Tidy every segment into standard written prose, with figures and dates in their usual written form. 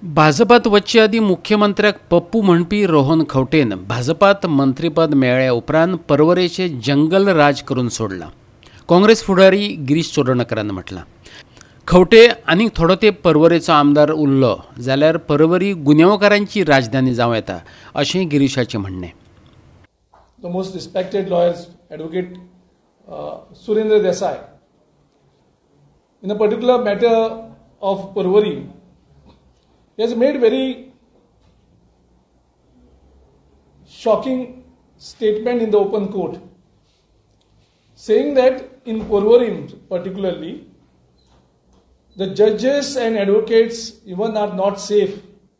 भाजपात वच्चे आदी मुख्यमंत्र्याक पप्पू म्हणपी रोहन खंवटेन भाजपात मंत्रीपद मेळ्ळ्या उपरांत पर्वरेचे जंगल राज करून सोडला। काँग्रेस फुडारी गिरीश चोडणकरान म्हटलां। खंवटे आनीक थोडो तेंप पर्वरेचो आमदार उरलो जाल्यार पर्वरी गुन्यांवकारांची राजधानी जावं येता अशें गिरीशाचें म्हणणें। The most respected lawyers, Advocate Surendra Desai, in a particular matter of Parwari, he has made very shocking statement in the open court, saying that in Parwari particularly, the judges and advocates even are not safe.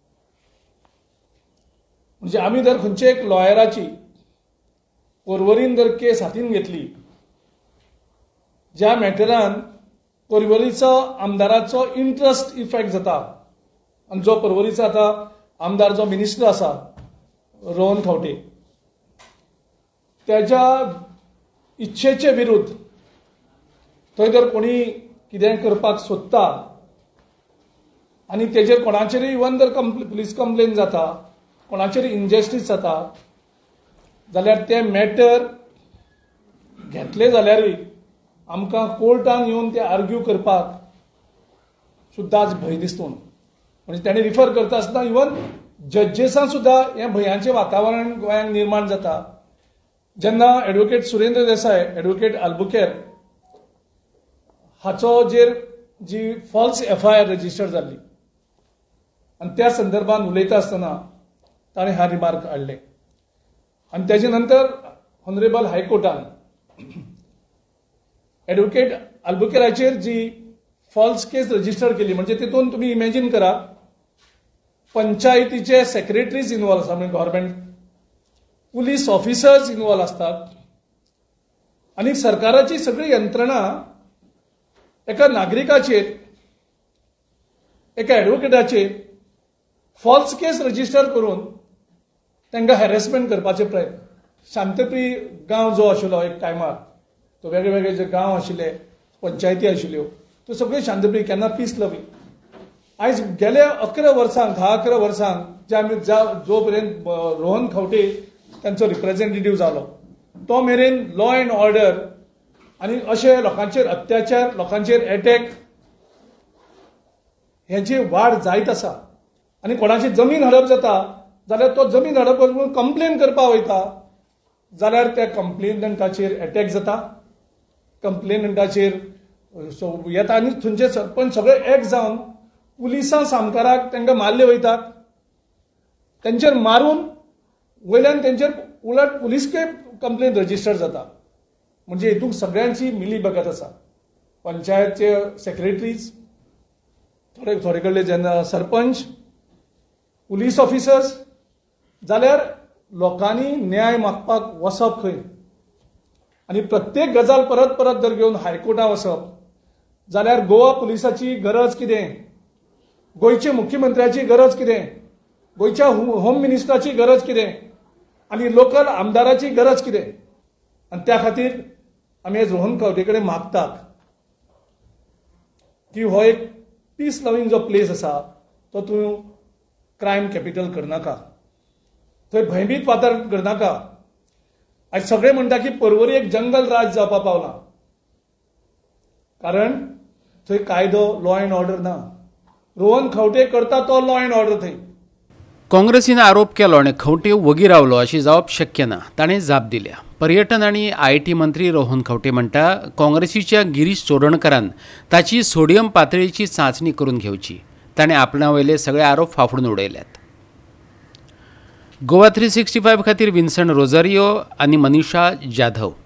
म्हणजे आम्ही जर खंयचे एक लॉयराची पर्वरीन जर केस हातीन घेतली, ज्या मॅटरान पर्वरीचो आमदाराचो interest effect जाता, आनी जो पर्वरीचो आतां आमदार जो मिनिस्टर आसा रोहन खंवटे, त्याच्या इच्छेचे विरुद्ध थंय जर कोणी कितें करपाक सोदता आनी तेजेर कोणाचेरय इवन जर पुलीस कंप्लेन जाता, कोणाचेर इनजस्टीस जाता, जाल्यार ते मॅटर घेतले जाल्यारूय आमकां कोर्टान येवन ते आर्ग्यू करपाक सुद्दां आज भंय दिसता। म्हणजे ताणें रिफर करता आसतना इवन जजेसां सुद्दां हें भंयाचें वातावरण गोंयांत निर्माण जाता। जेन्ना एडवोकेट सुरेंद्र देसाय, एडवोकेट आल्बुकेर हाचोजेर जी फॉल्स FIR रजिस्टर जाल्ली आनी त्या संदर्भात उलयता आसतना ताणें हा रिमार्क हाडले। आणि त्याच्या नंतर ऑनरेबल हायकोर्टान एडवोकेट आल्बुकेराचेर जी फॉल्स केस रजिस्टर केली, म्हणजे तितून तुम्ही इमॅजिन करा, पंचायतीचे सेक्रेटरीज इन्वॉल्व आसतात, म्हणजे गव्हर्नमेंट पुलीस ऑफिसर्स इन्वॉल्व असतात आणि सरकाराची सगळी यंत्रणा एका नागरिकाचेर, एका एडवोकेटाचेर फॉल्स केस रजिस्टर करून तांकां हॅरेसमेंट करपाचे प्रयत्न। शांतप्री गांव जो आशिल्लो एक टायमार, तो वेगळे वेगळे जे गांव आशिल्ले, पंचायती आशिल्ल्यो, त्यो सगळ्यो शांतप्री केन्ना पीस लवी। आयज गेल्या 11 वर्सांक, 10-11 वर्सांक जो पर्यंत रोहन खंवटे तांचो रिप्रेझेंटेटिव्ह जालो, तो मेरेन लॉ अँड ऑर्डर आनी अशे लोकांचेर अत्याचार, लोकांचेर अटॅक हेची वाड जायत आसा। आनी कोणाची जमीन हडप जाता जाल्यार तो जमीन हडप करून कंप्लेन करपाक वयता जाल्यार त्या कंप्लेनंटाचेर अटॅक जाता, कंप्लेनंटाचेर येता आनी थंयचे सरपंच सगळे एक जावन पुलिसां सामकाराक तांकां मारले वयतात, तांचेर मारून वयल्यान तांचेर उलट पुलिसके कंप्लेन रजिस्टर जाता। म्हणजे हितूंत सगळ्यांची मिलीभगत आसा। पंचायतचे सेक्रेटरीज, थोडे कडले जेन्ना सरपंच, पुलीस ऑफिसर्स, जाल्यार लोकांनी न्याय मागपाक वचप खंय आनी प्रत्येक गजाल परत परत जर घेवन हायकोर्टात वचप जाल्यार गोवा पुलिसाची गरज कितें, गोंयचे मुख्यमंत्र्याची गरज कितें, गोंयच्या होम मिनिस्टराची गरज कितें आनी लोकल आमदाराची गरज कितें। आनी त्या खातीर आमी आज रोहन खंवटे कडेन मागतात की हो एक पीस लविंग जो प्लेस आसा तो तूं क्रायम कॅपिटल करनाका, थंय भयभीत वातावरण करनाका। आयज सगळे म्हणटा की पर्वरी एक जंगल राज जावपा पावला, कारण थंय कायदो, लॉ अँड ऑर्डर ना। रोहन खंवटे करता तो लॉ अँड ऑर्डर थंय। काँग्रेसीन आरोप केलो आनी खंवटे वगी रावलो अशी जावप शक्य ना, ताणें जाप दिल्या। पर्यटन आनी IT मंत्री रोहन खंवटे म्हणटा काँग्रेसीच्या गिरीश चोडणकरान ताची सोडियम पातळीची चांचणी करून घेवची। ताणें आपणा वयले सगळे आरोप फाफडून उडयल्यात। गोवा 365 खातीर विन्संट रोजारियो आनी मनीषा जाधव।